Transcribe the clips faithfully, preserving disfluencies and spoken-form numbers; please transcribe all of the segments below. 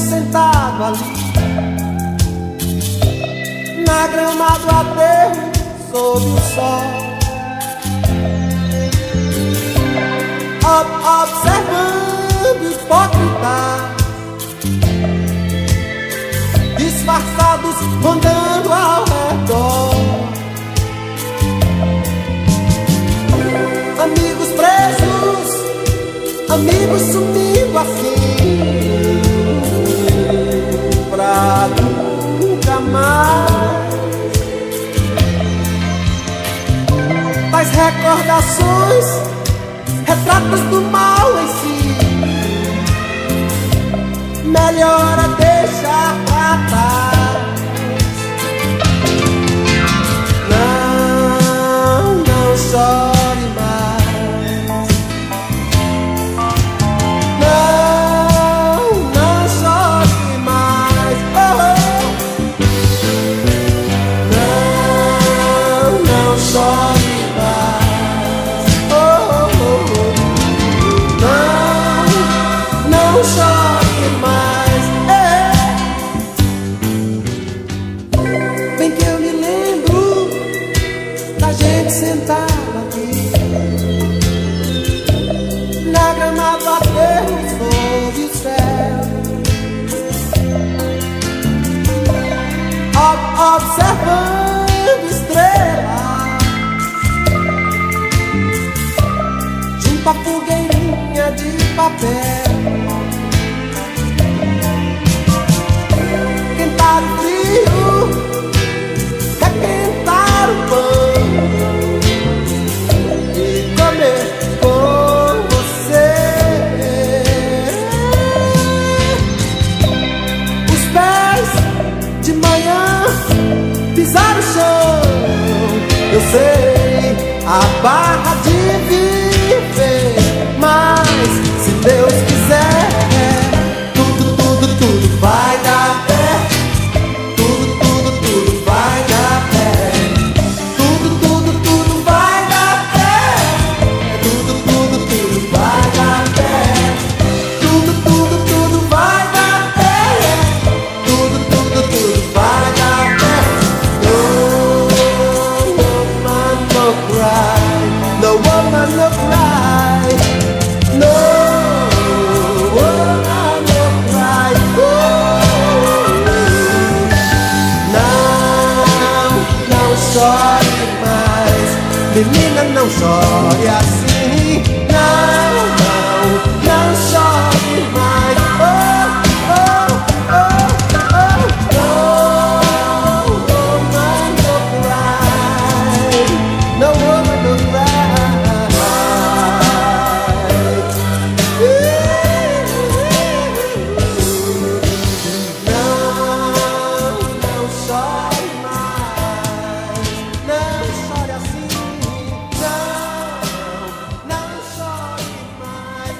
sentado ali na grama do aterro sob o sol, Ob observando hipócritas disfarçados rondando ao redor, amigos presos, amigos sumindo assim pra nunca mais. Tais recordações, retratos do mal em si, melhor é deixar pra trás. Não, não chore mais. Não, não chore mais. Oh, oh. Não, não chore mais. Oh, oh, oh. Não, não chore mais. É. Bem que eu me lembro da gente sentada aqui na grama do aterro sob o céu, Ob observando estrelas junto à fogueirinha de papel, quentar o frio, requentar o pão e comer com você. Os pés de manhã pisar o chão, eu sei a barra de viver, mas se Deus quiser, tudo, tudo, tudo vai dar pé. Tudo, tudo, tudo vai dar pé. Tudo, tudo, tudo vai dar pé. Tudo, tudo, tudo vai dar pé. Tudo, tudo, tudo vai dar pé. Tudo, tudo, tudo vai dar pé. No woman no cry, no woman no cry, no woman no cry. Oh, não, não chore mais, menina, não chore assim. Não, não, não chore mais. Oh, oh, oh, oh, no woman no cry, no woman no cry. Não, não chore mais, não chore assim. Não, não chore mais.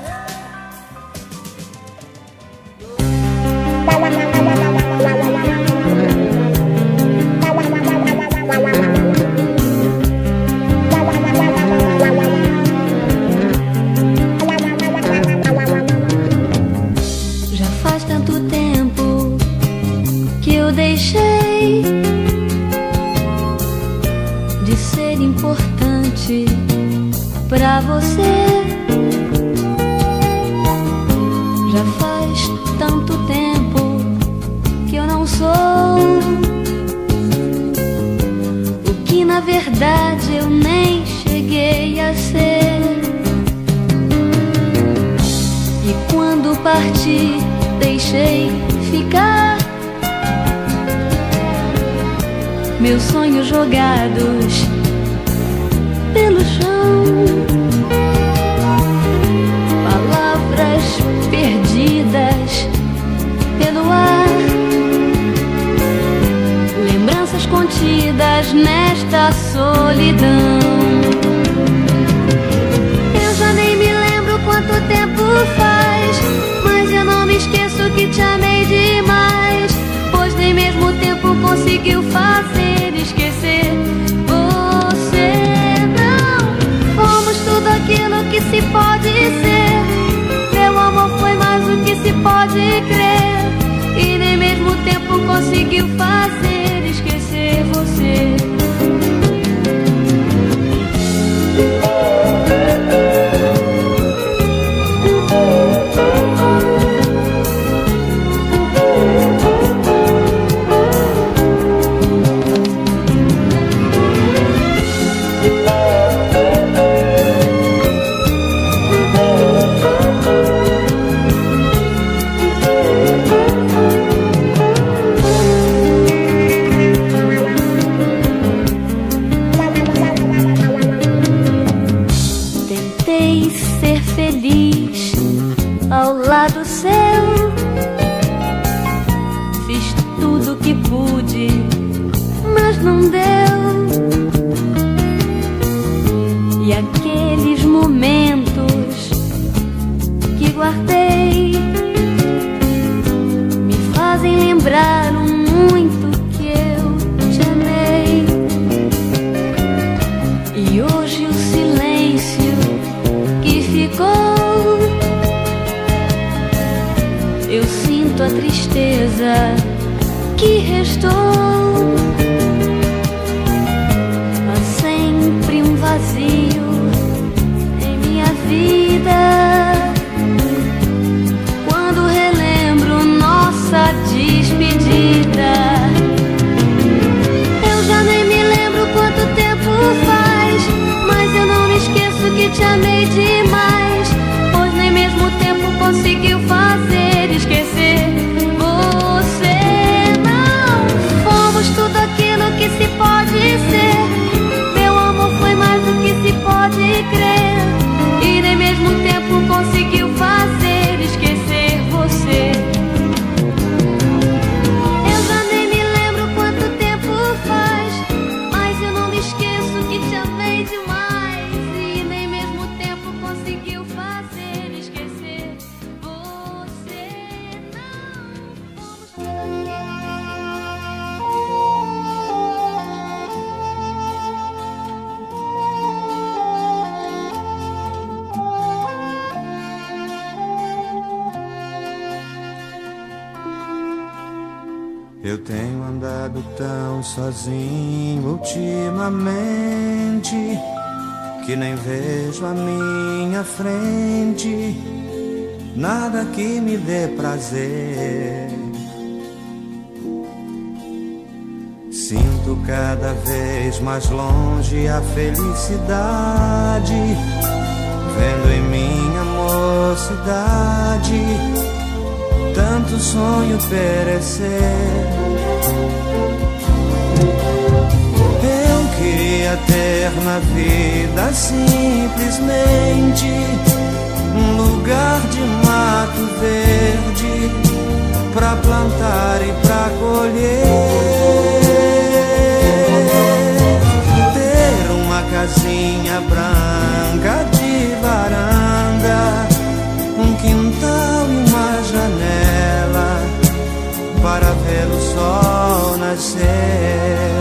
Já faz tanto tempo que eu deixei de ser importante pra você. Já faz tanto tempo que eu não sou o que na verdade eu nem cheguei a ser. E quando parti, deixei ficar meus sonhos jogados pelo chão, palavras perdidas pelo ar, lembranças contidas nesta solidão. Eu já nem me lembro quanto tempo faz, mas eu não me esqueço que te amei demais, pois nem mesmo o tempo conseguiu fazer esquecer você. Não fomos tudo aquilo que se pode ser, meu amor foi mais do que se pode crer. lembraram muito que eu te amei. E hoje o silêncio que ficou, eu sinto a tristeza que restou. Há sempre um vazio em minha vida quando relembro nossa despedida. Eu já nem me lembro quanto tempo faz, mas eu não me esqueço que te amei demais, pois nem mesmo o tempo conseguiu fazer esquecer você. Não fomos tudo aquilo que se pode ser, meu amor foi mais do que se pode crer, e nem mesmo o tempo conseguiu fazer esquecer você. Eu já nem me lembro quanto tempo faz, mas eu não me esqueço que te amei demais, e nem mesmo o tempo conseguiu fazer esquecer você. Não fomos Eu tenho andado tão sozinho ultimamente que nem vejo a minha frente nada que me dê prazer. Sinto cada vez mais longe a felicidade, vendo em minha mocidade tanto sonho perecer. Eu queria ter na vida simplesmente um lugar de mato verde pra plantar e pra colher, ter uma casinha branca de varanda, um quintal e uma janela para ver o sol nascer.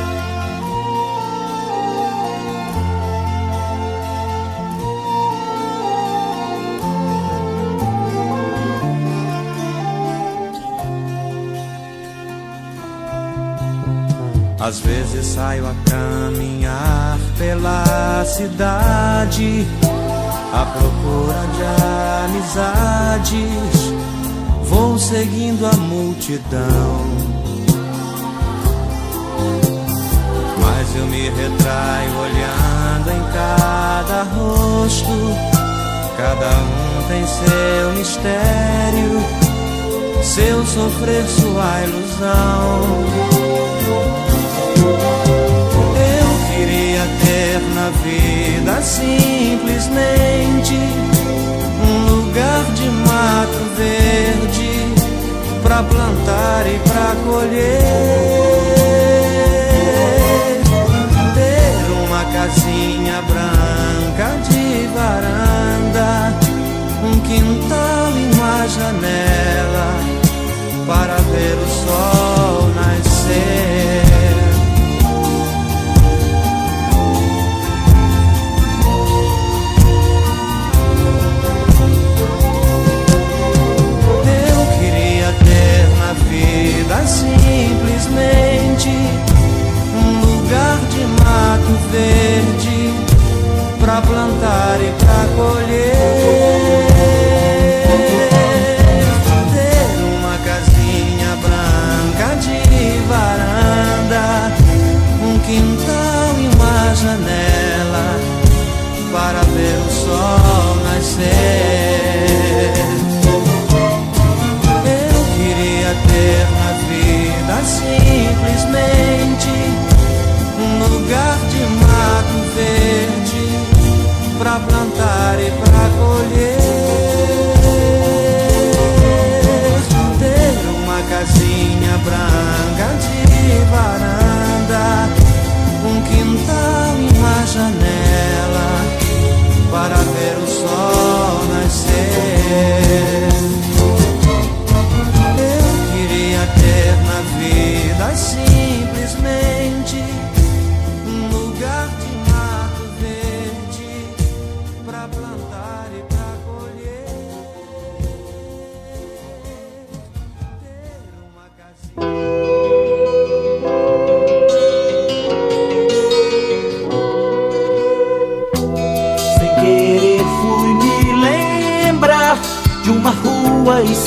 Às vezes saio a caminhar pela cidade à procura de amizades, vou seguindo a multidão, mas eu me retraio olhando em cada rosto, cada um tem seu mistério, seu sofrer, sua ilusão. Eu queria ter na vida simplesmente um lugar de mato verde pra plantar e pra colher, ter uma casinha branca de varanda, um quintal e uma janela para ver o sol nascer. Vida simplesmente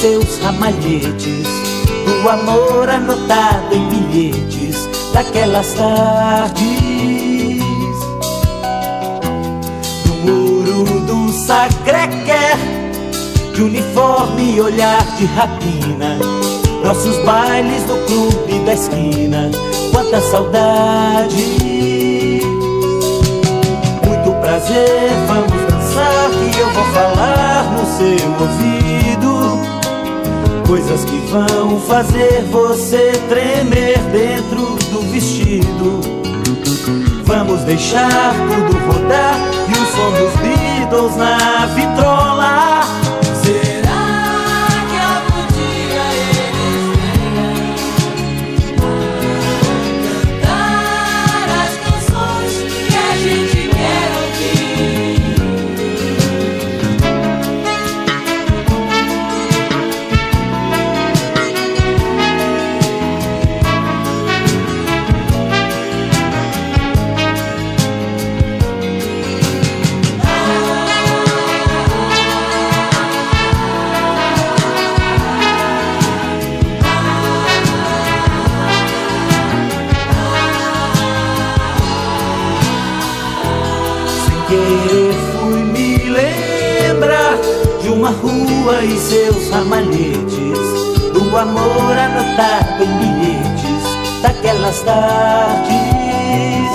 seus ramalhetes, do amor anotado em bilhetes daquelas tardes. No muro do Sacré-Cœur, de uniforme e olhar de rapina, nossos bailes no clube da esquina, quanta saudade. Muito prazer, vamos dançar, que eu vou falar no seu ouvido coisas que vão fazer você tremer dentro do vestido. Vamos deixar tudo rodar e o som dos Beatles na vitrola. Querer fui me lembrar de uma rua e seus ramalhetes, do amor anotado em bilhetes daquelas tardes.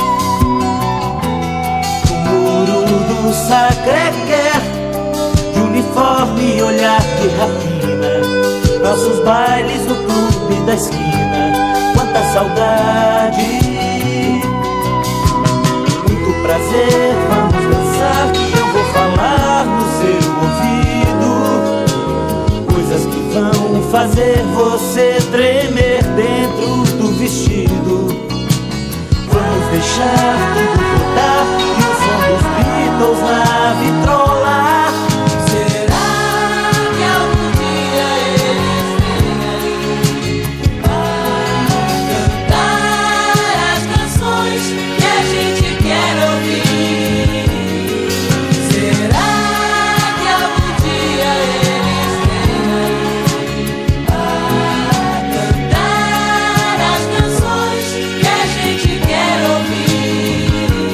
No muro do Sacré-Cœur, de uniforme e olhar de rapina, nossos bailes no clube da esquina, quanta saudade. Prazer, vamos dançar, que eu vou falar no seu ouvido coisas que vão fazer você tremer dentro do vestido. Vamos deixar tudo rodar e o som dos Beatles na vitrola. Será que algum dia eles vêm aí para cantar as canções que a gente quer ouvir? Será que algum dia eles vêm aí para cantar as canções que a gente quer ouvir?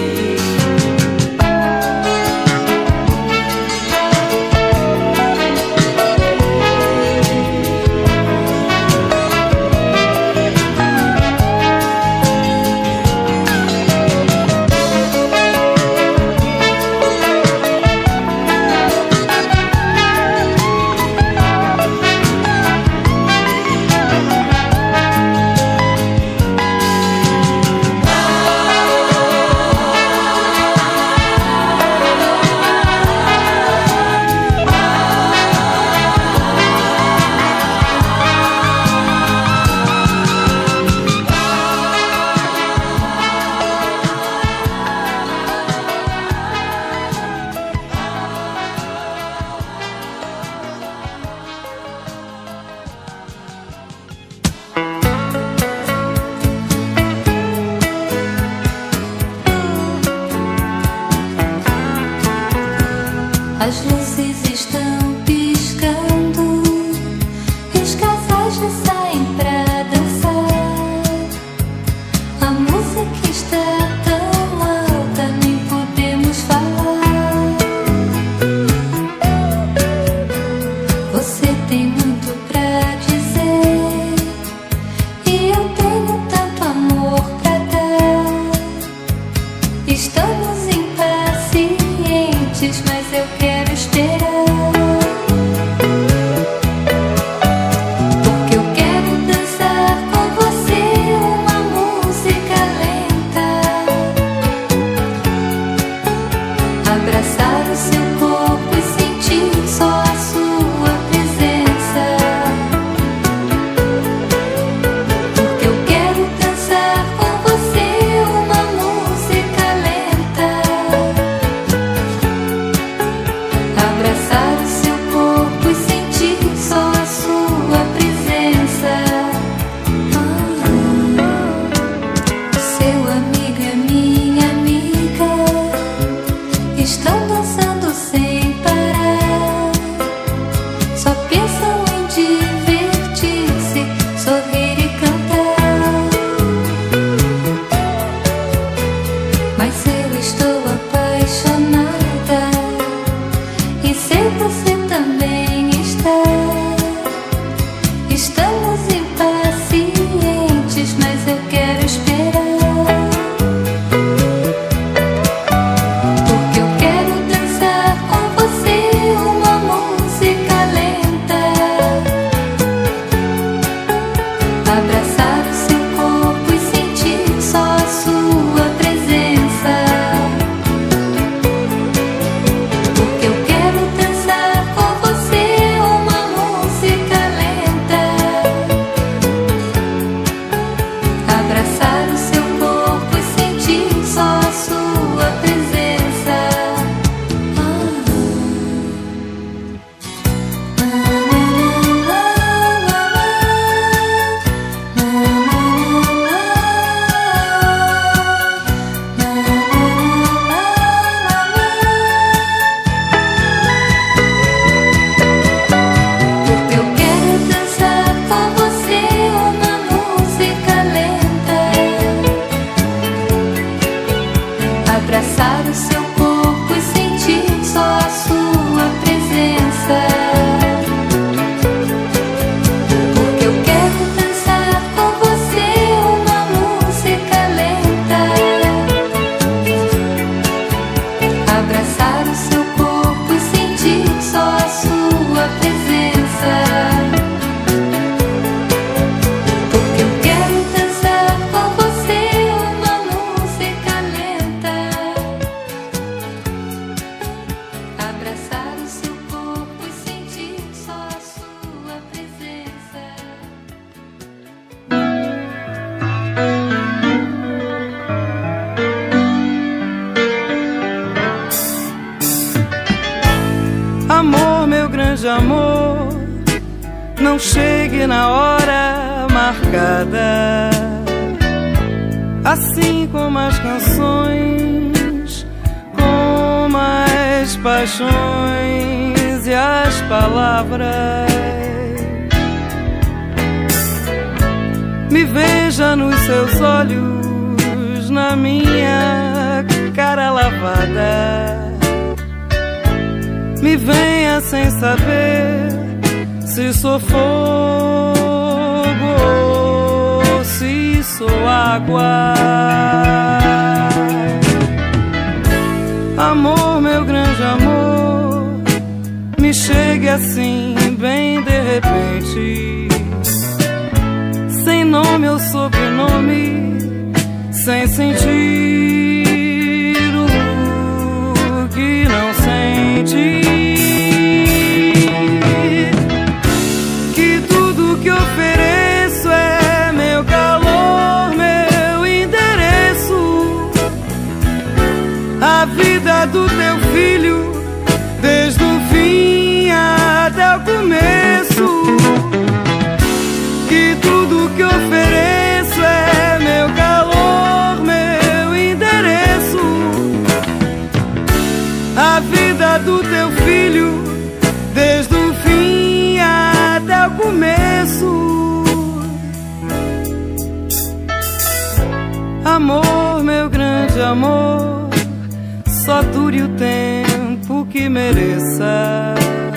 Estamos impacientes, mas eu quero esperar. Porque eu quero dançar com você uma música lenta, abraçar o seu corpo e sentir só a sua presença. Porque eu quero dançar com você uma música lenta, abraçar o seu corpo e sentir só a sua presença. Ah. Porque eu quero dançar com você uma música lenta, abraçar o seu corpo e sentir só a sua presença. Porque eu quero dançar com você uma música lenta, abraçar o seu corpo e sentir só a sua presença. Porque eu quero dançar com você uma música lenta, abraçar o seu corpo e sentir só a sua presença. Amor, meu grande amor, não chegue na hora marcada. Assim como as canções, como as paixões e as palavras. Me veja nos seus olhos, na minha cara lavada. Me venha sem saber se sou fogo ou se sou água. Amor, meu grande amor, me chegue assim bem de repente, sem nome ou sobrenome, sem sentir o que não sente. Que tudo que ofereço é meu calor, meu endereço, a vida do teu filho, desde o fim até o começo. Que tudo que ofereço é meu calor, meu endereço, a vida do teu filho, desde o fim até o começo. Amor, meu grande amor, só dure o tempo que mereça.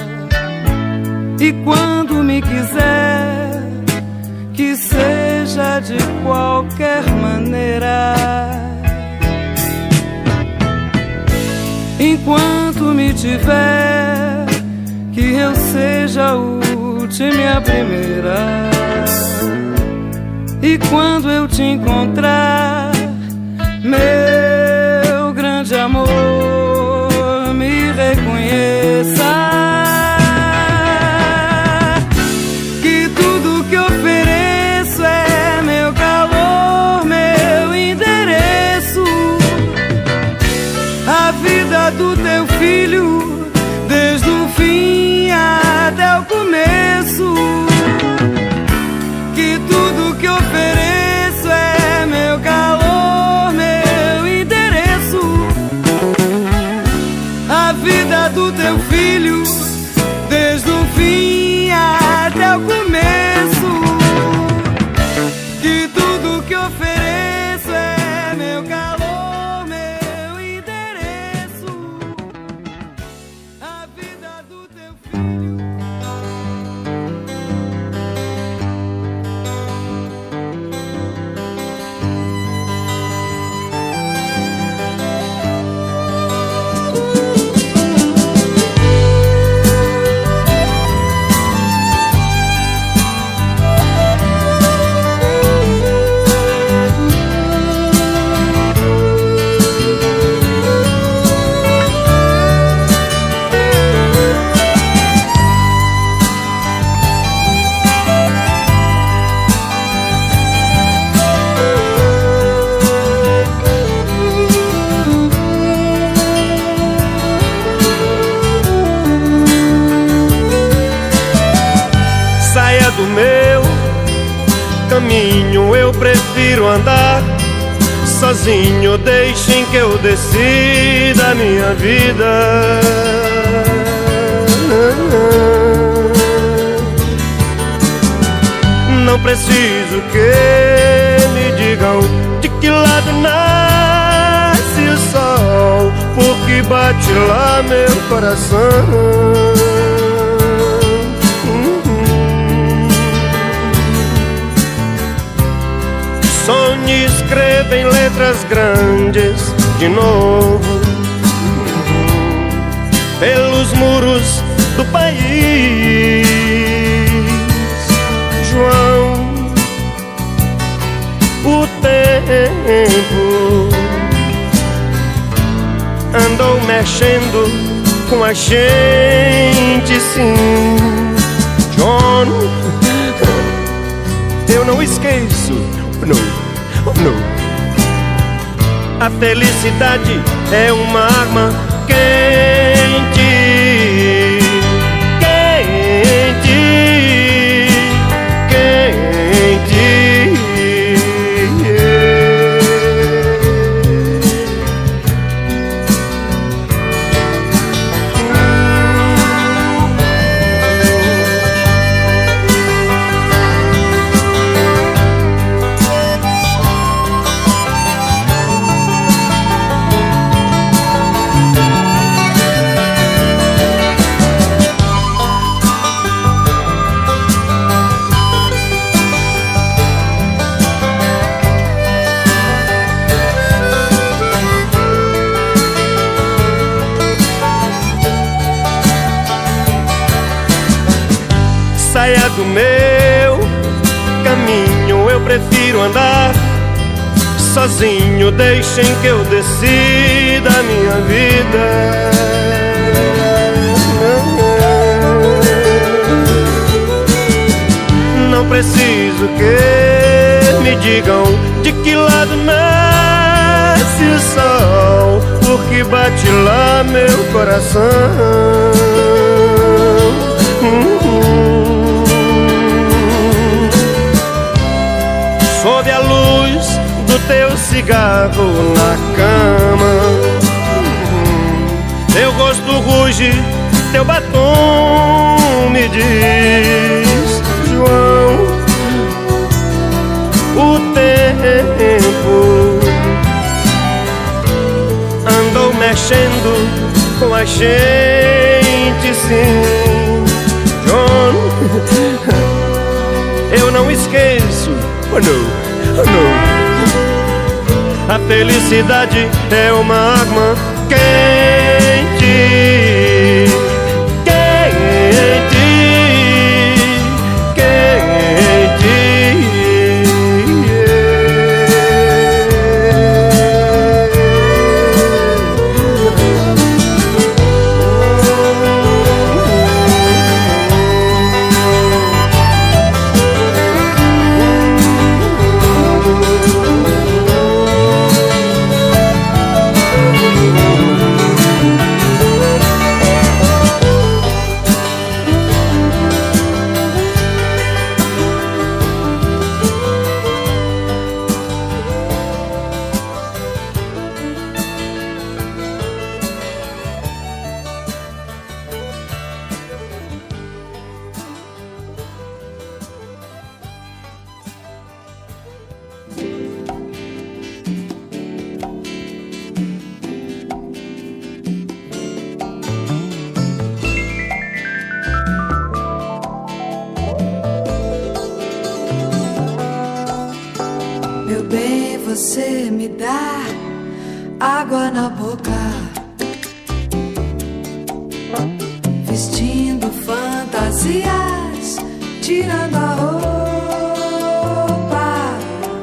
E quando me quiser, que seja de qualquer maneira. Enquanto me tiver, que eu seja a última e a primeira. E quando eu te encontrar, meu grande amor, me reconheça. Que tudo que ofereço é meu calor, meu endereço, a vida do teu filho, desde o fim até o começo. Que tudo que ofereço é meu calor, meu endereço, a vida do teu filho, meu caminho eu prefiro andar sozinho, deixem que eu decida a minha vida. Não preciso que me digam de que lado nasce o sol, porque bate lá meu coração. Sonhe, escreva em letras grandes de novo pelos muros do país. João, o tempo andou mexendo com a gente, sim. John, eu não esqueço. No, oh no. A felicidade é uma arma quente, quente, quente, yeah. Saia do meu caminho, eu prefiro andar sozinho, deixem que eu decida a minha vida. Não preciso que me digam de que lado nasce o sol, porque bate lá meu coração. Sob a luz do teu cigarro na cama, teu rosto ruge, teu batom me diz, João, o tempo andou mexendo com a gente, sim. John, eu não esqueço. Oh no, oh no. A felicidade é uma arma quente, quente, quente, você me dá água na boca, vestindo fantasias, tirando a roupa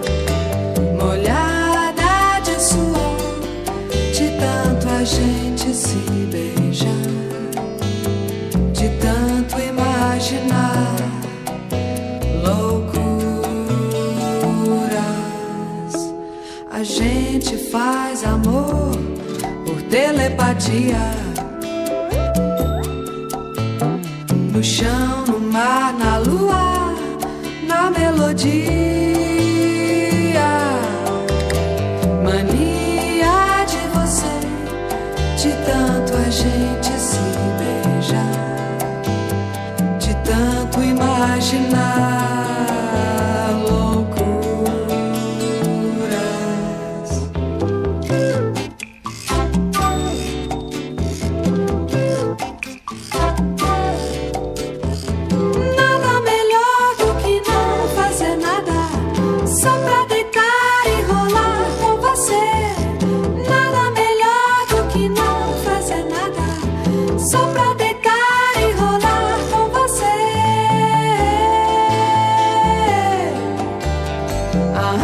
molhada de suor, de tanto a gente se beijar, de tanto imaginar loucuras. A gente faz amor por telepatia, no chão, no mar, na lua, melodia. Mania de você, de tanto a gente se beijar, de tanto imaginar loucuras. Nada melhor do que não fazer nada, só pra deitar e rolar com você. Nada melhor do que não fazer nada, só pra deitar e rolar com você. Ah, ah,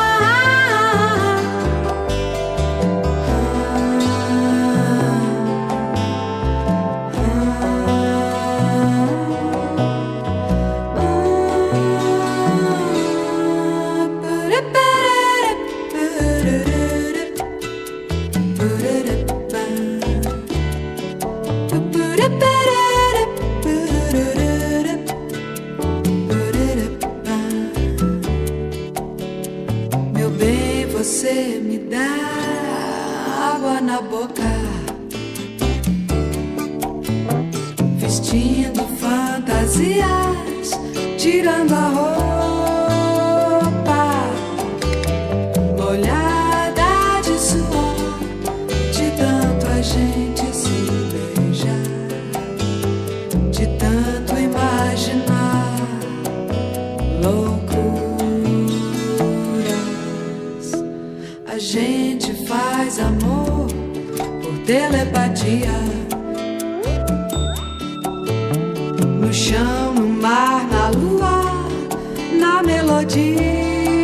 meu bem, você me dá água na boca, vestindo fantasias, tirando a roupa, molhada de suor, de tanto a gente se beijar, de tanto imaginar loucuras. A gente faz amor por telepatia, no chão, no mar, na lua, na melodia.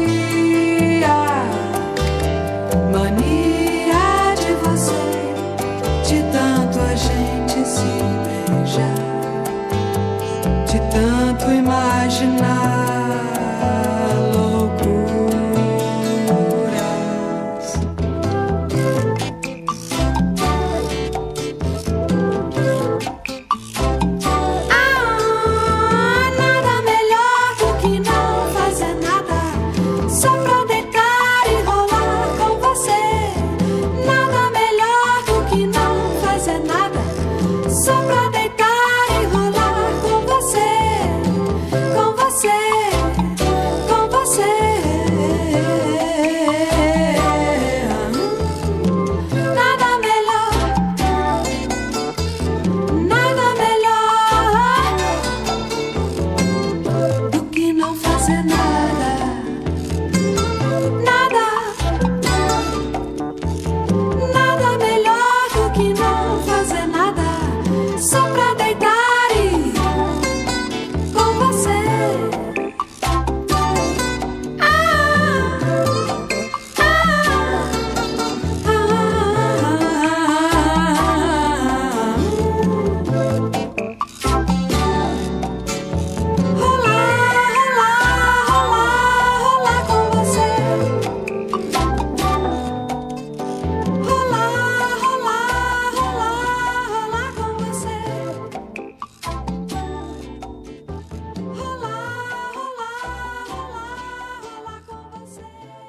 Mania de você, de tanto a gente se beijar, de tanto imaginar loucuras. Ah, nada melhor do que não fazer nada, só pra deitar e rolar com você. Nada melhor do que não fazer nada, só pra deitar e rolar com você. Com você, com você. Nada melhor, nada melhor do que não fazer nada. Nada, nada melhor do que não fazer nada, só pra deitar e com você. Ah, ah, ah, rolar, rolar, rolar, rolar com você. Rolar, rolar, rolar, rolar com você. Rolar, rolar, rolar, rolar com você.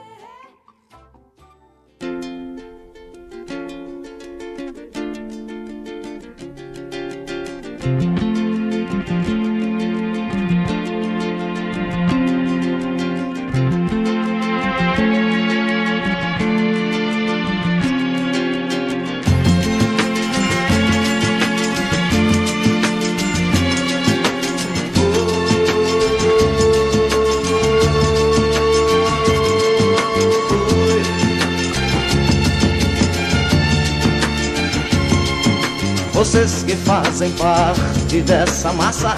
Vocês que fazem parte dessa massa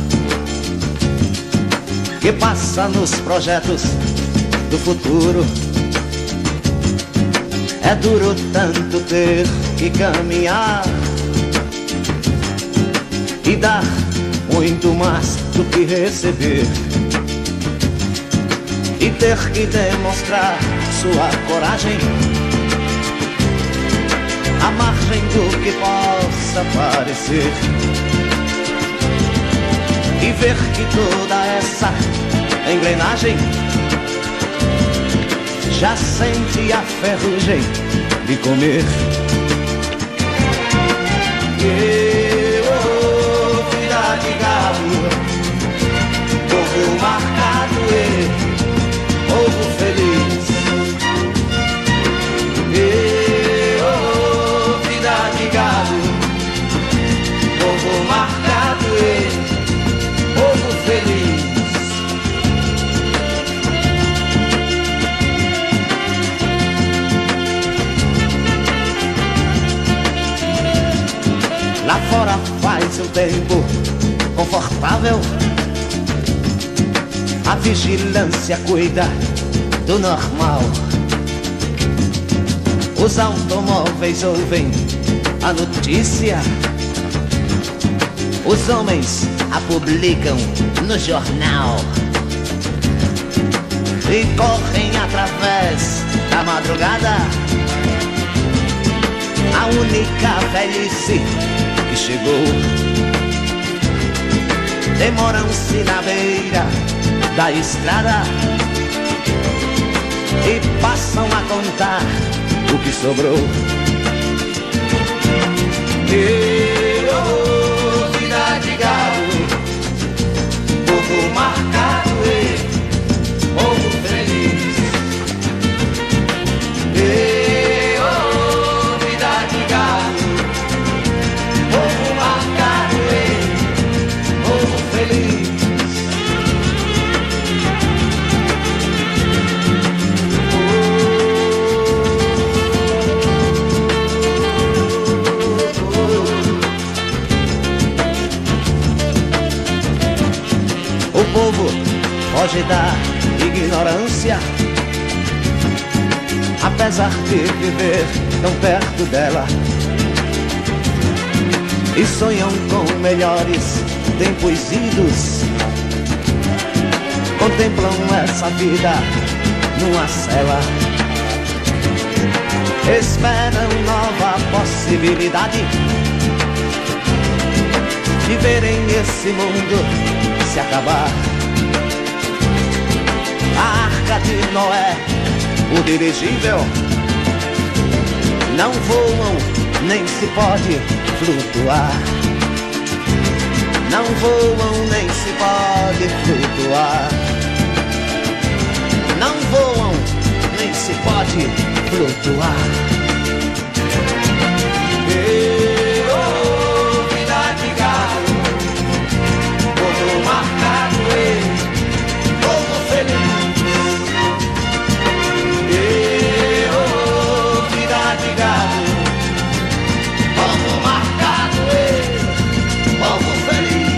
que passa nos projetos do futuro. É duro tanto ter que caminhar e dar muito mais do que receber, e ter que demonstrar sua coragem à margem do que possa parecer, e ver que toda essa engrenagem já sente a ferrugem de comer. E, oh, vida de galo, povo marcado e povo feliz. E, oh, vida de galo, povo marcado e povo feliz. Lá fora faz um tempo confortável, a vigilância cuida do normal. Os automóveis ouvem a notícia, os homens a publicam no jornal e correm através da madrugada. A única velhice que chegou, demoram-se na beira da estrada e passam a contar o que sobrou. E, oh, vida de galo, povo marcado e povo feliz. E, oh, vida de galo, povo marcado e povo feliz. O povo foge da ignorância, apesar de viver tão perto dela, e sonham com melhores tempos idos. Contemplam essa vida numa cela, esperam nova possibilidade de verem esse mundo se acabar. A arca de Noé, o dirigível, não voam, nem se pode flutuar. Não voam, nem se pode flutuar. Não voam, nem se pode flutuar. E, oh, vida de galo, povo marcado e povo feliz. E, oh, vida de galo, povo marcado e povo feliz.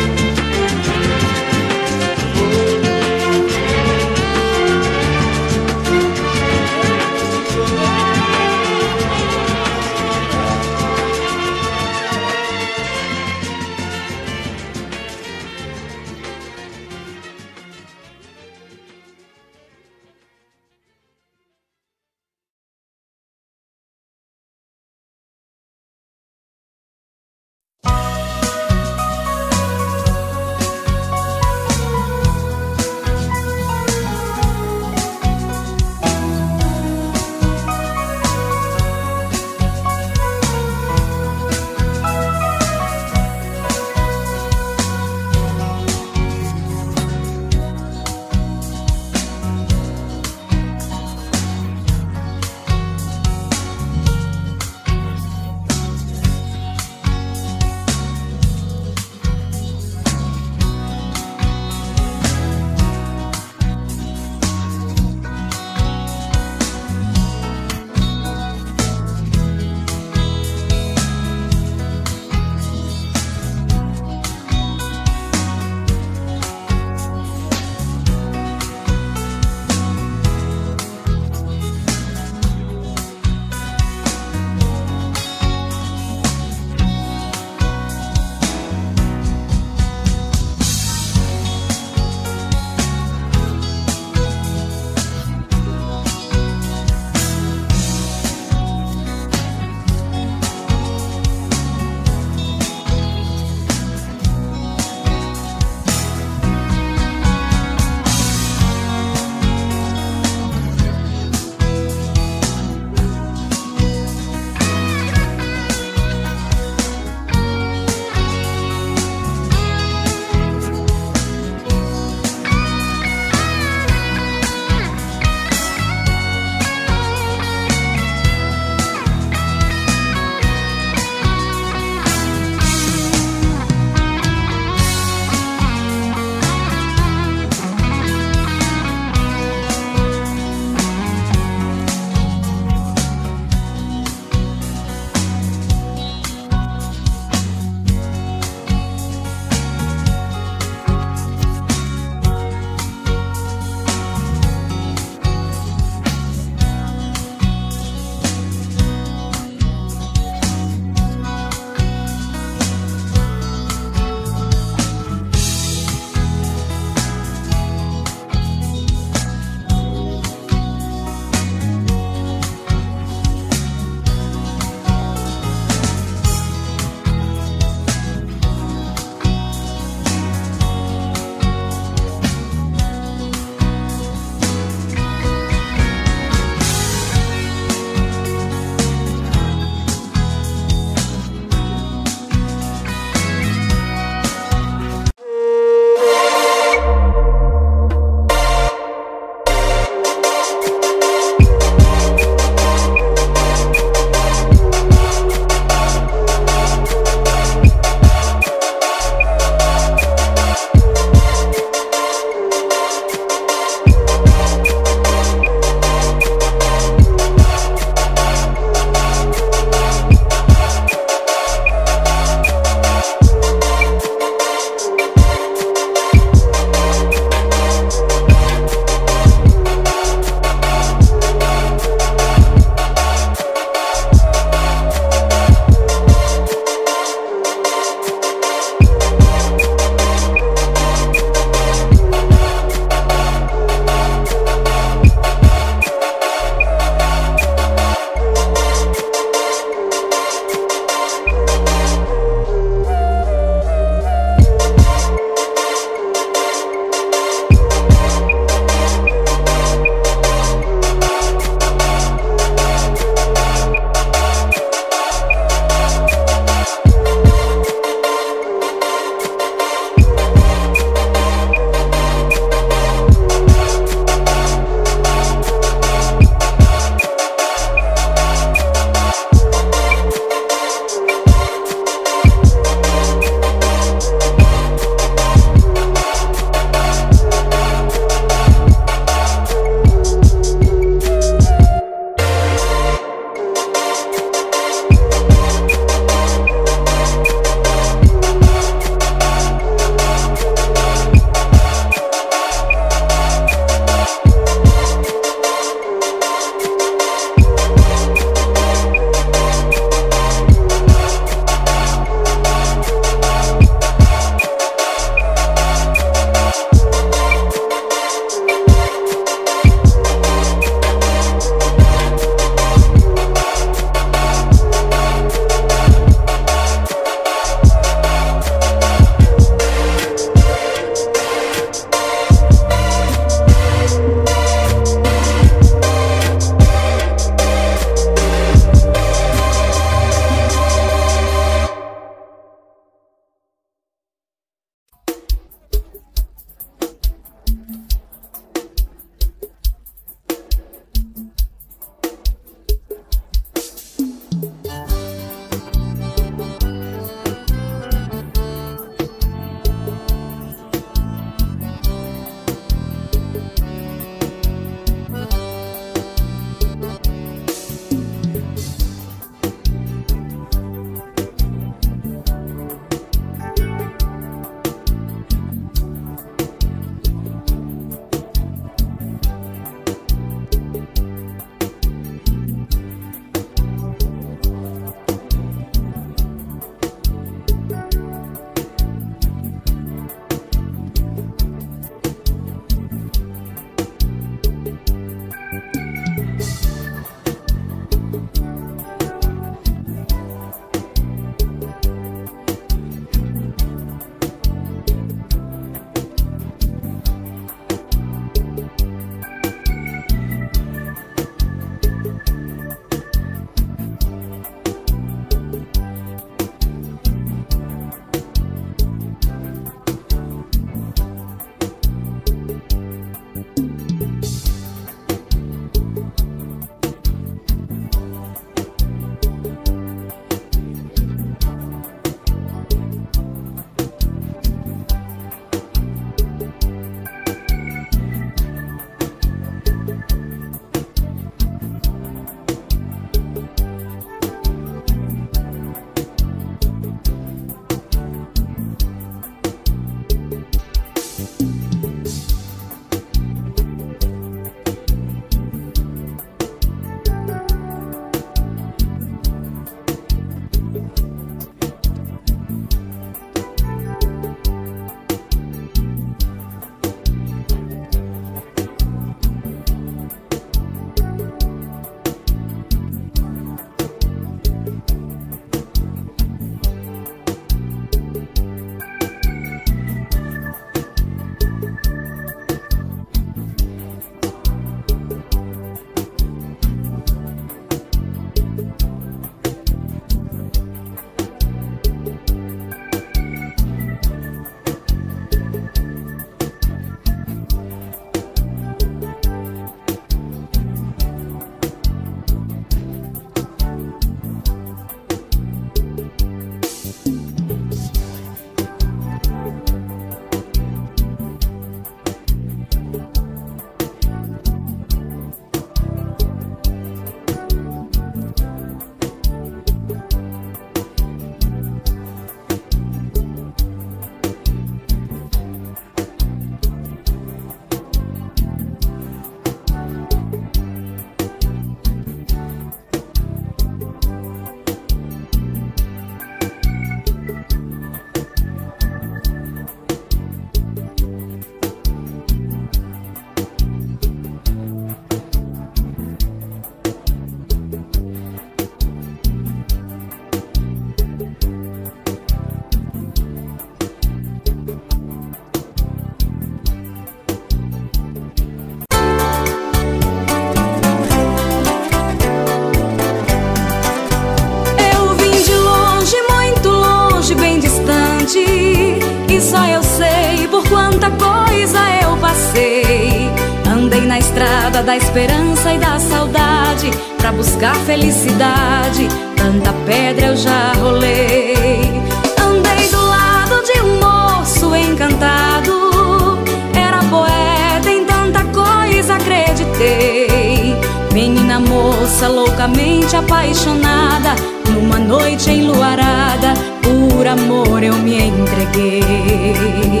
estrada da esperança e da saudade, pra buscar felicidade, tanta pedra eu já rolei. Andei do lado de um moço encantado, era poeta, em tanta coisa acreditei. Menina moça loucamente apaixonada, numa noite enluarada, por amor eu me entreguei.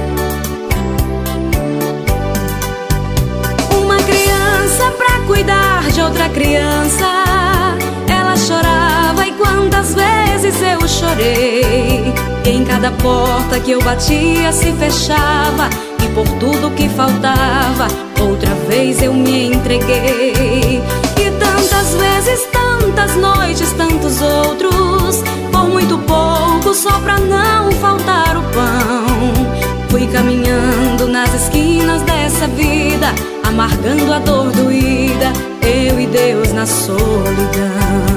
Uma criança pra cuidar de outra criança, ela chorava e quantas vezes eu chorei. Em cada porta que eu batia se fechava, e por tudo que faltava, outra vez eu me entreguei. E tantas vezes, tantas noites, tantos outros, por muito pouco, só pra não faltar o pão. Fui caminhando nas esquinas dessa vida, amargando a dor doída, eu e Deus na solidão.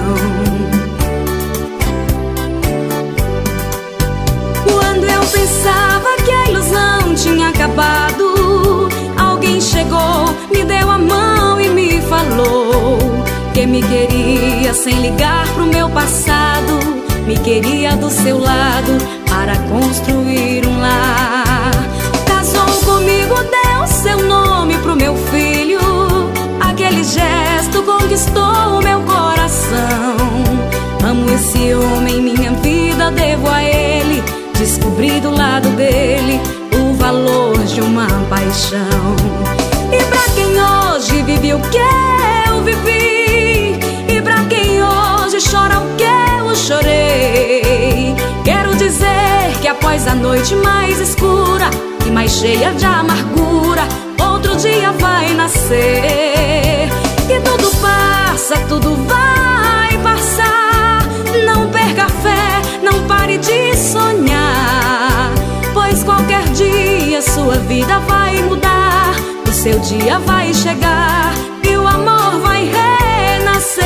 Quando eu pensava que a ilusão tinha acabado, alguém chegou, me deu a mão e me falou que me queria sem ligar pro meu passado, me queria do seu lado para construir um lar. Casou comigo, deu seu nome pro meu filho, aquele gesto conquistou o meu coração. Amo esse homem, minha vida devo a ele, descobri do lado dele o valor de uma paixão. E pra quem hoje vive o que eu vivi, e pra quem hoje chora o que eu chorei, quero dizer que após a noite mais escura e mais cheia de amargura, outro dia vai nascer. E tudo passa, tudo vai passar, não perca a fé, não pare de sonhar, pois qualquer dia sua vida vai mudar, o seu dia vai chegar e o amor vai renascer.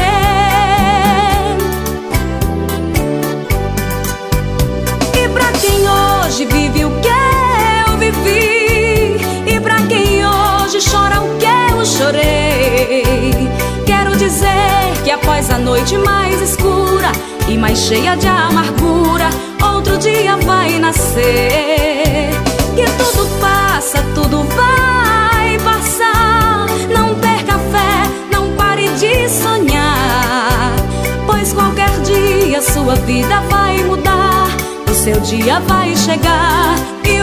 E pra quem hoje vive o que eu vivi, e pra quem hoje chora o que eu chorei, quero dizer que após a noite mais escura e mais cheia de amargura, outro dia vai nascer. E tudo passa, tudo vai passar, não perca a fé, não pare de sonhar, pois qualquer dia sua vida vai mudar, o seu dia vai chegar e